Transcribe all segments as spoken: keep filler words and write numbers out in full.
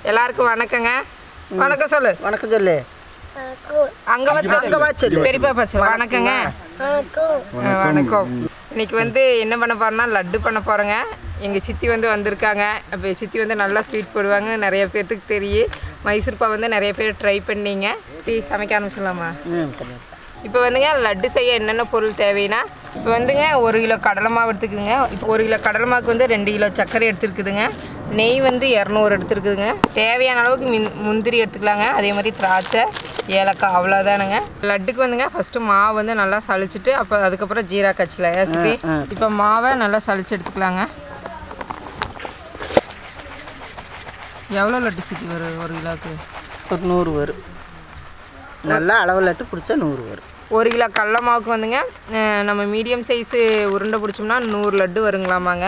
எல்லாருக்கும் வணக்கங்க. வணக்கம் சொல்லு. வணக்கம் சொல்லு. அங்க வச்சு அங்க வச்சு பெரியப்பா பச்சை வணக்கங்க. வணக்கம். இன்னைக்கு வந்து என்ன பண்ண போறோம்னா லட்டு பண்ண போறோங்க. எங்க சித்தி வந்து வந்திருக்காங்க. அப்போ சித்தி வந்து நல்லா ஸ்வீட் போடுவாங்க, நிறைய பேருக்கு தெரியும். மைசூர்பா வந்து நிறைய பேர் ட்ரை பண்ணீங்க. சித்தி சமைக்க ஆரம்பிச்சிடலாமா? இப்போ வந்துங்க லட்டு செய்ய என்னென்ன பொருள் தேவைன்னா, இப்போ வந்துங்க ஒரு கிலோ கடலை மாவு எடுத்துக்குதுங்க. இப்போ ஒரு கிலோ கடலை மாவுக்கு வந்து ரெண்டு கிலோ சர்க்கரை எடுத்துருக்குதுங்க. நெய் வந்து இரநூறு எடுத்துருக்குதுங்க. தேவையான அளவுக்கு மின் முந்திரி எடுத்துக்கலாங்க. அதே மாதிரி திராட்சை, ஏலக்காய், அவ்வளோதானுங்க. லட்டுக்கு வந்துங்க ஃபஸ்ட்டு மாவு வந்து நல்லா சளிச்சிட்டு அப்போ அதுக்கப்புறம் ஜீரா காய்ச்சிக்கலாம். ஏசித்தி இப்போ மாவை நல்லா சளிச்சு எடுத்துக்கலாங்க. எவ்வளோ லட்டு சித்தி வரும் ஒரு கிலோவுக்கு? ஒரு நூறு வரும். நல்லா அளவு லட்டு பிடிச்சா நூறு வரும். ஒரு கிலோ கடல மாவுக்கு வந்துங்க நம்ம மீடியம் சைஸு உருண்டை பிடிச்சோம்னா நூறு லட்டு வருங்களாமாங்க.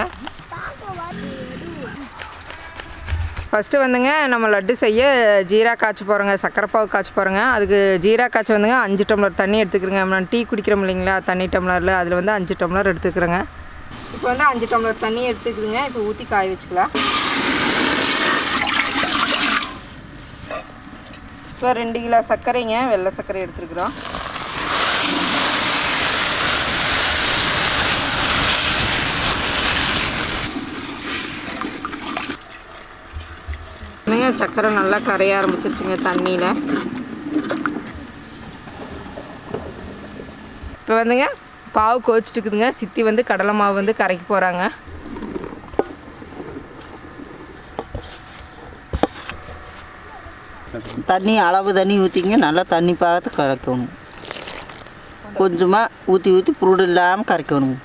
ஃபஸ்ட்டு வந்துங்க நம்ம லட்டு செய்ய ஜீரா காய்ச்சி போகிறோங்க, சக்கரை பாவு காய்ச்சி போகிறோங்க. அதுக்கு ஜீரா காய்ச்சி வந்துங்க அஞ்சு டம்ளர் தண்ணி எடுத்துக்கிறேங்க. நான் டீ குடிக்கிறோம் இல்லைங்களா தண்ணி டம்ளரில், அதில் வந்து அஞ்சு டம்ளர் எடுத்துக்கிறேங்க. இப்போ வந்து அஞ்சு டம்ளர் தண்ணி எடுத்துக்குதுங்க. இப்போ ஊற்றி காய வச்சுக்கலாம். இப்போ ரெண்டு கிலோ சர்க்கரைங்க, வெள்ளை சர்க்கரை எடுத்துருக்குறோம். சர்க்கரை நல்லா கரைய ஆரம்பிச்சிருச்சுங்க தண்ணியில். இப்போ வந்துங்க பாவு கோச்சிட்டு இருக்குதுங்க. சித்தி வந்து கடலை மாவு வந்து கரைக்க போகிறாங்க. தண்ணி அளவு தண்ணி ஊற்றிங்க, நல்லா தண்ணி பார்த்து கரைக்கணும். கொஞ்சமாக ஊற்றி ஊற்றி புருடு இல்லாமல் கரைக்கணும்.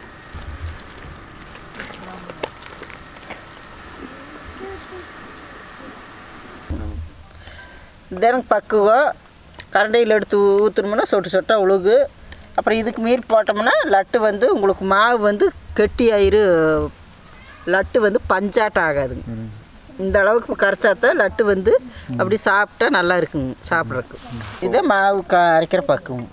இதெனக்கு பக்குவம். கரண்டையில் எடுத்து ஊற்றணும்னா சொட்டு சொட்டாக உழுகு. அப்புறம் இதுக்கு மீறி போட்டோம்னா லட்டு வந்து உங்களுக்கு மாவு வந்து கெட்டி ஆயிரு. லட்டு வந்து பஞ்சாட்டம் ஆகாதுங்க. இந்த அளவுக்கு கரைச்சாத்தான் லட்டு வந்து அப்படி சாப்பிட்டா நல்லா இருக்குங்க சாப்பிட்றதுக்கு. இதே மாவு க அரைக்கிற பக்குவம்.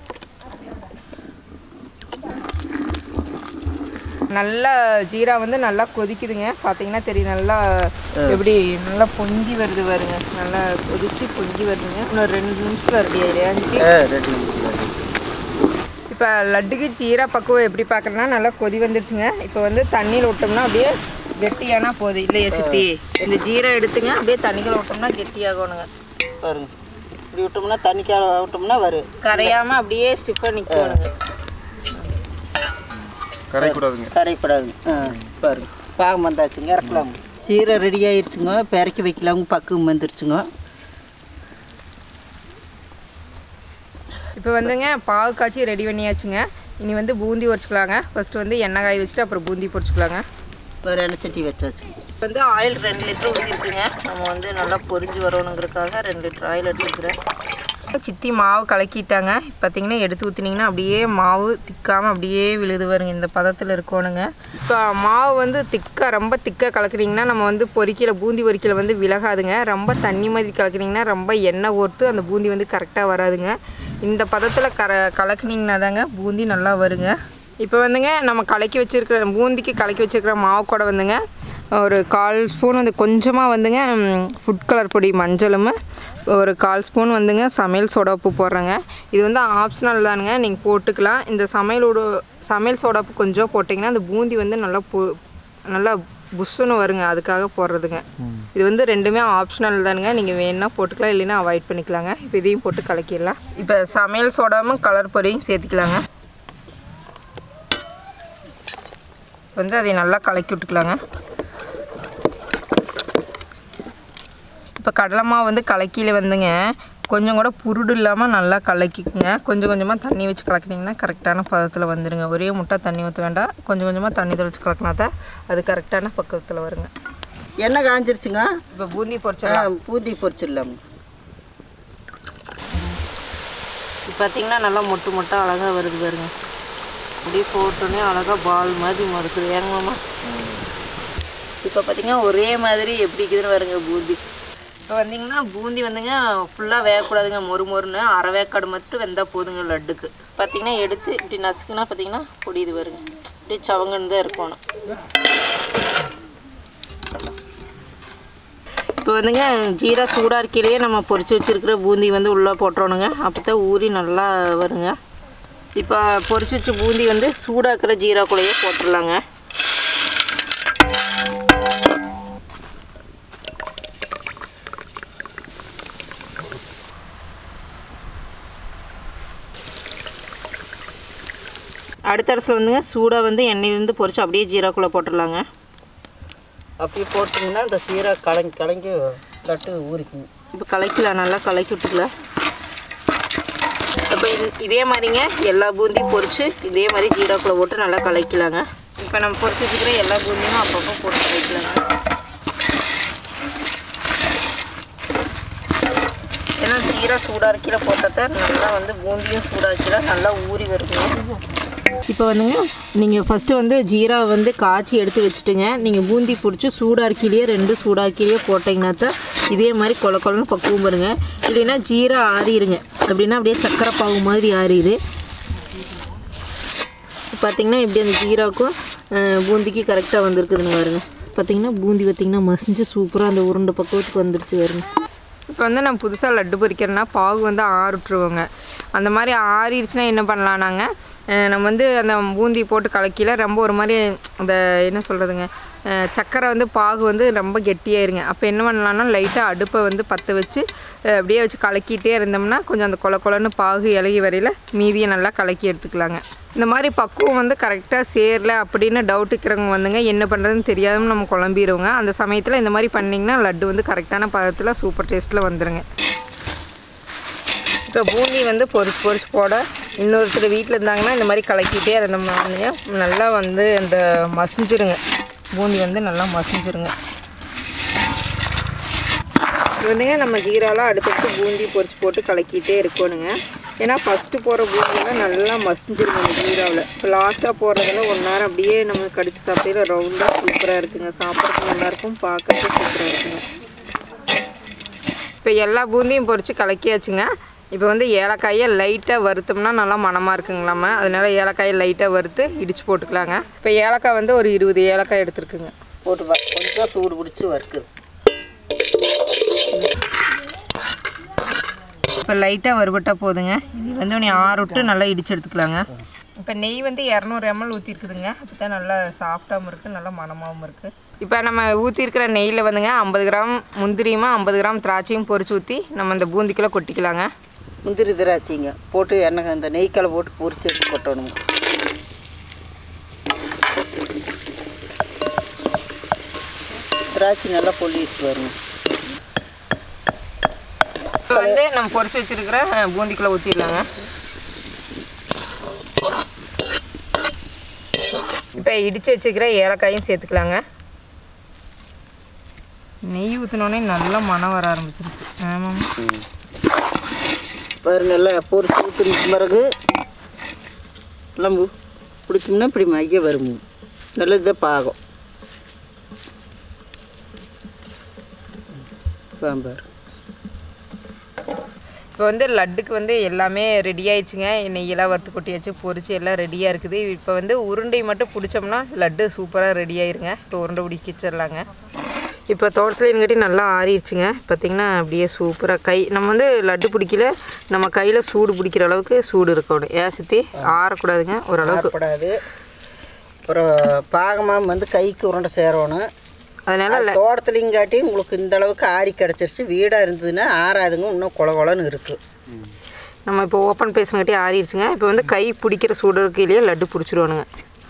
நல்லா ஜீரா வந்து நல்லா கொதிக்குதுங்க. பார்த்தீங்கன்னா தெரியும் நல்லா எப்படி நல்லா பொங்கி வருது வருங்க. நல்லா கொதிச்சு பொங்கி வருதுங்க. இன்னும் ரெண்டு நிமிஷத்தில் ரெடி ஆயிடுச்சு. இப்போ லட்டுக்கு ஜீரா பக்குவம் எப்படி பார்க்குறேன்னா நல்லா கொதி வந்துருச்சுங்க. இப்போ வந்து தண்ணியில் விட்டோம்னா அப்படியே கெட்டியானா போகுது இல்லையா சித்தி? இந்த ஜீரா எடுத்துங்க அப்படியே தண்ணிக்குள்ள விட்டோம்னா கெட்டியாகணுங்க. பாருங்க இப்படி விட்டோம்னா தண்ணிக்கால விட்டோம்னா வரும். கரையாமல் அப்படியே ஸ்டிஃபாக நிற்கணுங்க. கரைக்கூடாதுங்க கரைப்படாதுங்க. ஆ பாருங்க பாகம் வந்தாச்சுங்க, இறக்கலாங்க. சீரை ரெடி ஆயிடுச்சுங்க. பெரக்கி வைக்கலாங்க. பக்குவம் வந்துருச்சுங்க. இப்போ வந்துங்க பாவு காய்ச்சி ரெடி பண்ணியாச்சுங்க. இனி வந்து பூந்தி பொரிச்சுக்கலாங்க. ஃபஸ்ட்டு வந்து எண்ணெய் காய வச்சுட்டு அப்புறம் பூந்தி பொரிச்சுக்கலாங்க. ஒரு எண்ணெய் சட்டி வச்சாச்சு. இப்போ வந்து ஆயில் ரெண்டு லிட்டர் ஊற்றிருக்குங்க. நம்ம வந்து நல்லா பொரிஞ்சு வரணுங்கிறதுக்காக ரெண்டு லிட்டர் ஆயில் எடுத்துக்கிறேன். சித்தி மாவு கலக்கிட்டாங்க. பார்த்திங்கன்னா எடுத்து ஊற்றினீங்கன்னா அப்படியே மாவு திக்காமல் அப்படியே விழுது வருங்க. இந்த பதத்தில் இருக்கணுங்க. இப்போ மாவு வந்து திக்காக ரொம்ப திக்காக கலக்குறீங்கன்னா நம்ம வந்து பொரிக்கல பூந்தி பொரிக்கல வந்து விலகாதுங்க. ரொம்ப தண்ணி மாதிரி கலக்குறீங்கன்னா ரொம்ப எண்ணெய் ஓர்த்து அந்த பூந்தி வந்து கரெக்டாக வராதுங்க. இந்த பதத்தில் கர கலக்குனிங்கன்னா தாங்க பூந்தி நல்லா வருங்க. இப்போ வந்துங்க நம்ம கலக்கி வச்சுருக்கிற பூந்திக்கு கலக்கி வச்சுருக்கிற மாவு கூட வந்துங்க ஒரு கால் ஸ்பூன் வந்து கொஞ்சமாக வந்துங்க ஃபுட் கலர் பொடி மஞ்சளும் ஒரு கால் ஸ்பூன் வந்துங்க சமையல் சோடாப்பு போடுறேங்க. இது வந்து ஆப்ஷனல் தானுங்க, நீங்கள் போட்டுக்கலாம். இந்த சமையலோட சமையல் சோடாப்பு கொஞ்சம் போட்டிங்கன்னா அந்த பூந்தி வந்து நல்லா பொ நல்லா புஷ்ஷுன்னு வருங்க. அதுக்காக போடுறதுங்க. இது வந்து ரெண்டுமே ஆப்ஷனல் தானுங்க. நீங்கள் வேணுன்னா போட்டுக்கலாம், இல்லைன்னா அவாய்ட் பண்ணிக்கலாங்க. இப்போ இதையும் போட்டு கலக்கிடலாம். இப்போ சமையல் சோடாவும் கலர் பொடியும் சேர்த்துக்கலாங்க. வந்து அதை நல்லா கலக்கி விட்டுக்கலாங்க. இப்போ கடலை மாவு வந்து கலக்கியில் வந்துங்க கொஞ்சம் கூட புருடு இல்லாமல் நல்லா கலக்கிக்குங்க. கொஞ்சம் கொஞ்சமாக தண்ணி வச்சு கலக்கினீங்கன்னா கரெக்டான பதத்தில் வந்துடுங்க. ஒரே முட்டை தண்ணி ஊற்ற வேண்டாம். கொஞ்சம் கொஞ்சமாக தண்ணி தெளிச்சு கலக்கினா தான் அது கரெக்டான பக்கத்தில் வருங்க. எண்ணெய் காஞ்சிருச்சுங்க. இப்போ பூந்தி பொரிச்சிடலாம். பூந்தி பொரிச்சிடலாம். இப்போ பார்த்தீங்கன்னா நல்லா மொட்டு மொட்டை அழகாக வருது பாருங்க. அப்படியே போட்டோன்னே அழகாக பால் மாதிரி மறுக்குது ஏங்கம்மா. இப்போ பார்த்தீங்கன்னா ஒரே மாதிரி எப்படி இருக்குதுன்னு வருங்க பூந்தி. இப்போ வந்தீங்கன்னா பூந்தி வந்துங்க ஃபுல்லாக வேகக்கூடாதுங்க. மொறு மொறுன்னு அரை வேக்காடு மட்டும் வெந்தால் போதுங்க லட்டுக்கு. பார்த்தீங்கன்னா எடுத்து இப்படி நசுக்குன்னா பார்த்தீங்கன்னா பொடியுது வருங்க. இப்படி சவங்கன்னு தான் இருக்கணும். இப்போ வந்துங்க ஜீரா சூடாக இருக்கையிலேயே நம்ம பொரிச்சு வச்சுருக்கிற பூந்தி வந்து உள்ளே போட்டுறோணுங்க. அப்போ தான் ஊறி நல்லா வருங்க. இப்போ பொரிச்சு வச்ச பூந்தி வந்து சூடாக்கிற ஜீராக்குள்ளேயே போட்டுடலாங்க. அடுத்த அரசில் வந்துங்க சூடாக வந்து எண்ணெயிலேருந்து பொரிச்சு அப்படியே ஜீராக்குள்ளே போட்டுடலாங்க. அப்படியே போட்டிங்கன்னா இந்த சீரா கலங்கி கலங்கி லட்டு ஊறிக்குங்க. இப்போ கலக்கலாம், நல்லா கலக்கி விட்டுக்கலாம். இப்போ இது இதே மாதிரிங்க எல்லா பூந்தியும் பொரித்து இதே மாதிரி ஜீராக்குள்ளே போட்டு நல்லா கலக்கலாங்க. இப்போ நம்ம பொரிச்சு வச்சுக்கிற எல்லா பூந்தியும் அப்பப்போ போட்டு கலக்கலாங்க. ஏன்னா ஜீரா சூடாக இருக்கையில் போட்டால் தான் நல்லா வந்து பூந்தியும் சூடாக இருக்கையில் நல்லா ஊறி வருங்க. இப்போ வந்துங்க நீங்கள் ஃபஸ்ட்டு வந்து ஜீரா வந்து காய்ச்சி எடுத்து வச்சுட்டுங்க. நீங்கள் பூந்தி பிடிச்சி சூடாக்கிலேயே ரெண்டு சூடாக்கிலேயே போட்டிங்கன்னா தான் இதே மாதிரி கொல கொலன்னு பக்குவம் பாருங்க. இல்லைன்னா ஜீரா ஆறிடுங்க. அப்படின்னா அப்படியே சக்கரை பாகு மாதிரி ஆறிடு. பார்த்திங்கன்னா இப்படி அந்த ஜீராவுக்கும் பூந்திக்கு கரெக்டாக வந்துருக்குதுங்க பாருங்க. பார்த்திங்கன்னா பூந்தி பார்த்திங்கன்னா மசிஞ்சு சூப்பராக அந்த உருண்டை பக்குவத்துக்கு வந்துருச்சு பாருங்க. இப்போ வந்து நம்ம புதுசாக லட்டு பொரிக்கிறேன்னா பாகு வந்து ஆறுட்டுருவோங்க. அந்த மாதிரி ஆறிடுச்சுன்னா என்ன பண்ணலான்னாங்க, நம்ம வந்து அந்த பூந்தி போட்டு கலக்கில ரொம்ப ஒரு மாதிரி அந்த என்ன சொல்கிறதுங்க சக்கரை வந்து பாகு வந்து ரொம்ப கெட்டியாயிருங்க. அப்போ என்ன பண்ணலான்னா லைட்டாக அடுப்பை வந்து பற்ற வச்சு அப்படியே வச்சு கலக்கிட்டே இருந்தோம்னா கொஞ்சம் அந்த கொல கொலன்னு பாகு இலகி வரையில் மீதியை நல்லா கலக்கி எடுத்துக்கலாங்க. இந்த மாதிரி பக்குவம் வந்து கரெக்டாக சேரல அப்படின்னு டவுட்டுக்கிறவங்க வந்துங்க என்ன பண்ணுறதுன்னு தெரியாமல் நம்ம குழம்பிடுவோங்க. அந்த சமயத்தில் இந்த மாதிரி பண்ணிங்கன்னா லட்டு வந்து கரெக்டான பதத்தில் சூப்பர் டேஸ்ட்டில் வந்துடுங்க. இப்போ பூந்தி வந்து பொரிச்சு பொரிச்சு போட இன்னொருத்தர் வீட்டில் இருந்தாங்கன்னா இந்த மாதிரி கலக்கிட்டே இருந்தோம்னா நல்லா வந்து அந்த மசிஞ்சிருங்க. பூந்தி வந்து நல்லா மசிஞ்சிருங்க. இது வந்துங்க நம்ம ஜீராலாம் அடுத்தடுத்து பூந்தி பொரிச்சு போட்டு கலக்கிட்டே இருக்கணுங்க. ஏன்னா ஃபஸ்ட்டு போகிற பூந்தியெல்லாம் நல்லா மசிஞ்சிருங்க அந்த ஜீராவில். இப்போ லாஸ்ட்டாக போடுறதுல ஒன் நேரம் அப்படியே நம்ம கடிச்சு சாப்பிட்ற ரவுண்டாக சூப்பராக இருக்குங்க. சாப்பிட்றதுக்கு நல்லாயிருக்கும், பார்க்கறதுக்கு சூப்பராக இருக்குங்க. இப்போ எல்லா பூந்தியும் பொரித்து கலக்கியாச்சுங்க. இப்போ வந்து ஏலக்காயை லைட்டாக வறுத்தோம்னா நல்லா மணமாக இருக்குங்களாம. அதனால ஏலக்காயை லைட்டாக வறுத்து இடித்து போட்டுக்கலாங்க. இப்போ ஏலக்காய் வந்து ஒரு இருபது ஏலக்காய் எடுத்துருக்குங்க. போட்டு கொஞ்சம் சூடு பிடிச்சி வறுக்குது. இப்போ லைட்டாக வறுபட்டால் போதுங்க. இது வந்து நீ ஆறு விட்டு நல்லா இடித்து எடுத்துக்கலாங்க. இப்போ நெய் வந்து இரநூறு எம்எல் ஊற்றிருக்குதுங்க. அப்போ தான் நல்லா சாஃப்டாகவும் இருக்குது, நல்லா மணமாகவும் இருக்குது. இப்போ நம்ம ஊற்றிருக்கிற நெய்யில் வந்துங்க ஐம்பது கிராம் முந்திரியுமா ஐம்பது கிராம் திராட்சையும் பொரிச்சு ஊற்றி நம்ம இந்த பூந்திக்குள்ளே கொட்டிக்கலாங்க. முந்திரி திராட்சைங்க போட்டு எண்ணெய் அந்த நெய்க்கலை போட்டு பொரிச்சு எடுத்து கொட்டணுங்க. திராட்சை நல்லா பொல்லிட்டு வருங்க. இப்போ வந்து நம்ம பொரிச்சு வச்சுருக்கிற பூந்திக்குள்ளே ஊற்றிடலாங்க. இப்போ இடித்து வச்சுக்கிற ஏலக்காயும் சேர்த்துக்கலாங்க. நெய் ஊற்றினோடனே நல்லா மணம் வர ஆரம்பிச்சிருச்சு. ஆமாம் பாருங்க, நல்லா பொரிச்சு ஊற்றின பிறகு எல்லாம் பிடிச்சோம்னா இப்படி மைய வரும். நல்ல இதாக பாகம் சாம்பார். இப்போ வந்து லட்டுக்கு வந்து எல்லாமே ரெடி ஆயிடுச்சுங்க. நெய்யெல்லாம் வறுத்து கொட்டியாச்சு, பொரிச்சு எல்லாம் ரெடியாக இருக்குது. இப்போ வந்து உருண்டை மட்டும் பிடிச்சோம்னா லட்டு சூப்பராக ரெடி ஆயிருங்க. இப்போ உருண்டை பிடிக்க வச்சிடலாங்க. இப்போ தோட்டத்தில் என்கிட்ட நல்லா ஆறிடுச்சுங்க. பார்த்திங்கன்னா அப்படியே சூப்பராக கை நம்ம வந்து லட்டு பிடிக்கல, நம்ம கையில் சூடு பிடிக்கிற அளவுக்கு சூடு இருக்கணும். ஏசத்தி ஆறக்கூடாதுங்க, ஓரளவுக்கு கூடாது. அப்புறம் பாகமாக வந்து கைக்கு உருண்டை சேரணும். அதனால் தோட்டத்துலேங்காட்டி உங்களுக்கு இந்த அளவுக்கு ஆறி கிடச்சிருச்சு. வீடாக இருந்ததுன்னா ஆறாதுங்க, இன்னும் கொல கொலன்னு இருக்குது. நம்ம இப்போ ஓப்பன் பேசுங்காட்டி ஆறிடுச்சுங்க. இப்போ வந்து கை பிடிக்கிற சூடு இருக்கையிலேயே லட்டு பிடிச்சிருவானுங்க.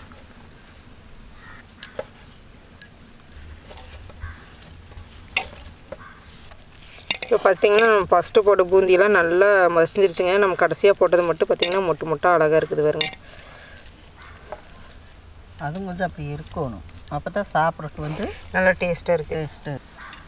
இப்போ பார்த்திங்கன்னா நம்ம ஃபஸ்ட்டு போட்ட பூந்தியெல்லாம் நல்லா மசிஞ்சிருச்சுங்க. நம்ம கடைசியாக போட்டது மட்டும் பார்த்திங்கன்னா மொட்டு மொட்டை அழகாக இருக்குது பாருங்க. அதுவும் கொஞ்சம் அப்படி இருக்கணும், அப்போ தான் சாப்பிட்றதுக்கு வந்து நல்லா டேஸ்ட்டாக இருக்குது. டேஸ்ட்டாக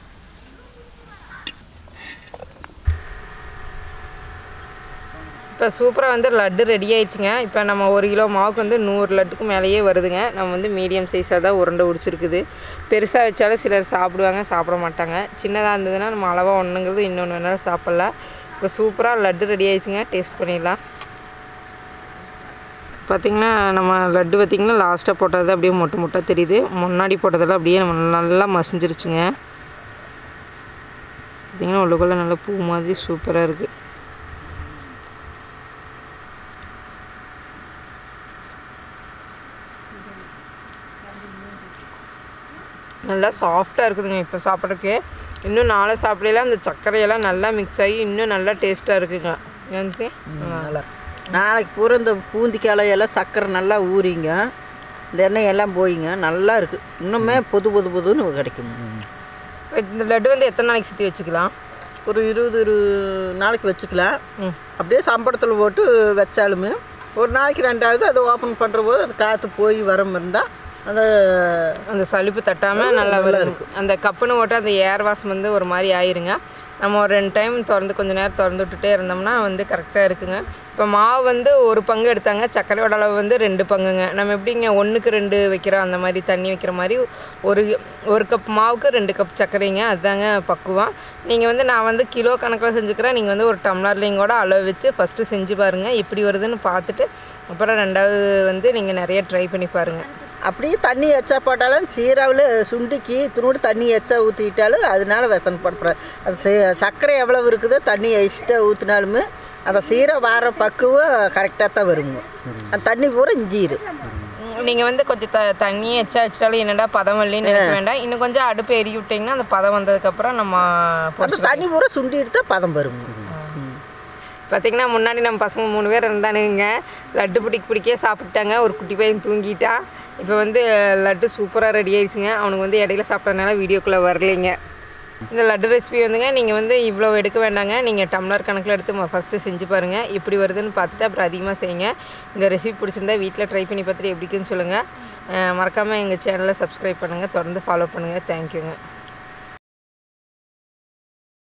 இப்போ சூப்பராக வந்து லட்டு ரெடி ஆயிடுச்சுங்க. இப்போ நம்ம ஒரு கிலோ மாவுக்கு வந்து நூறு லட்டுக்கு மேலேயே வருதுங்க. நம்ம வந்து மீடியம் சைஸாக தான் உருண்டை உடிச்சிருக்குது. பெருசாக வச்சாலும் சிலர் சாப்பிடுவாங்க, சாப்பிட மாட்டாங்க. சின்னதாக இருந்ததுன்னா நம்ம அளவாக ஒன்றுங்கிறது இன்னொன்று வேணாலும் சாப்பிட்லாம். இப்போ சூப்பராக லட்டு ரெடி ஆயிடுச்சுங்க. டேஸ்ட் பண்ணிடலாம். பார்த்திங்கன்னா நம்ம லட்டு பார்த்திங்கன்னா லாஸ்ட்டாக போட்டது அப்படியே மொட்டை மொட்டை தெரியுது. முன்னாடி போட்டதெல்லாம் அப்படியே நம்ம நல்லா மசிஞ்சிருச்சுங்க. பார்த்திங்கன்னா உள்ளுக்குள்ளே நல்லா பூ மாதிரி சூப்பராக இருக்குது. நல்லா சாஃப்டாக இருக்குதுங்க இப்போ சாப்பிட்றதுக்கு. இன்னும் நாளை சாப்பிடலாம் அந்த சர்க்கரையெல்லாம் நல்லா மிக்ஸ் ஆகி இன்னும் நல்லா டேஸ்ட்டாக இருக்குங்க. நினச்சி நல்லா நாளைக்கு பூரா இந்த பூந்திக்காலையெல்லாம் சர்க்கரை நல்லா ஊறிங்க, இந்த எண்ணெய் எல்லாம் போயிங்க, நல்லா இருக்குது. இன்னுமே பொது பொது பொதுன்னு கிடைக்கும். இந்த லட்டு வந்து எத்தனை நாளைக்கு சுற்றி வச்சுக்கலாம்? ஒரு இருபது இரு நாளைக்கு வச்சுக்கலாம். அப்படியே சம்பளத்தில் போட்டு வச்சாலுமே ஒரு நாளைக்கு ரெண்டாவது அதை ஓப்பன் பண்ணுற போது அது காற்று போய் வரம் இருந்தால் அந்த அந்த சளிப்பு தட்டாமல் நல்லா வரும். அந்த கப்புன்னு போட்டு அந்த ஏர் வாசம் வந்து ஒரு மாதிரி ஆயிருங்க. நம்ம ஒரு ரெண்டு டைம் திறந்து கொஞ்சம் நேரம் திறந்து விட்டுட்டே இருந்தோம்னா வந்து கரெக்டாக இருக்குங்க. இப்போ மாவு வந்து ஒரு பங்கு எடுத்தாங்க, சர்க்கரையோட அளவு வந்து ரெண்டு பங்குங்க. நம்ம எப்படிங்க ஒன்றுக்கு ரெண்டு வைக்கிறோம் அந்த மாதிரி தண்ணி வைக்கிற மாதிரி ஒரு ஒரு கப் மாவுக்கு ரெண்டு கப் சர்க்கரைங்க, அதுதாங்க பக்குவம். நீங்கள் வந்து நான் வந்து கிலோ கணக்கில் செஞ்சுக்கிறேன், நீங்கள் வந்து ஒரு டம்ளர்லேயும் கூட அளவு வச்சு ஃபஸ்ட்டு செஞ்சு பாருங்கள். எப்படி வருதுன்னு பார்த்துட்டு அப்புறம் ரெண்டாவது வந்து நீங்கள் நிறைய ட்ரை பண்ணி பாருங்கள். அப்படியே தண்ணி எச்சா போட்டாலும் சீராவில் சுண்டிக்கு துணூடு தண்ணி எச்சா ஊற்றிக்கிட்டாலும் அதனால விசன் படுப்புற அது சர்க்கரை எவ்வளோ இருக்குதோ தண்ணி எக்ஸ்ட்ரா ஊற்றினாலுமே அந்த சீரை வர பக்குவம் கரெக்டாக தான் வருங்க. அந்த தண்ணி பூரா இஞ்சிரு. நீங்கள் வந்து கொஞ்சம் த தண்ணியை எச்சா வச்சிட்டாலும் என்னடா பதம் இல்லைன்னு நினைக்க வேண்டாம். இன்னும் கொஞ்சம் அடுப்பு எரி விட்டிங்கன்னா அந்த பதம் வந்ததுக்கப்புறம் நம்ம அந்த தண்ணி பூரா சுண்டி எடுத்தால் பதம் வருங்க. பார்த்திங்கன்னா முன்னாடி நம்ம பசங்க மூணு பேர் இருந்தானுங்க, லட்டு பிடிக்க பிடிக்கே சாப்பிட்டாங்க. ஒரு குட்டி பையன் தூங்கிட்டான். இப்போ வந்து லட்டு சூப்பராக ரெடி ஆயிடுச்சுங்க. அவனுக்கு வந்து இடையில சாப்பிட்டதுனால வீடியோக்குள்ளே வரலைங்க. இந்த லட்டு ரெசிபி வந்துங்க நீங்கள் வந்து இவ்வளோ எடுக்க வேண்டாங்க, நீங்கள் டம்ளர் கணக்கில் எடுத்து ஃபஸ்ட்டு செஞ்சு பாருங்கள். எப்படி வருதுன்னு பார்த்துட்டு அப்புறம் அதிகமாக செய்யுங்க. இந்த ரெசிபி பிடிச்சிருந்தா வீட்டில் ட்ரை பண்ணி பார்த்துட்டு எப்படி இருக்குன்னு சொல்லுங்கள். மறக்காமல் எங்கள் சேனலை சப்ஸ்கிரைப் பண்ணுங்கள், தொடர்ந்து ஃபாலோ பண்ணுங்கள். தேங்க்யூங்க.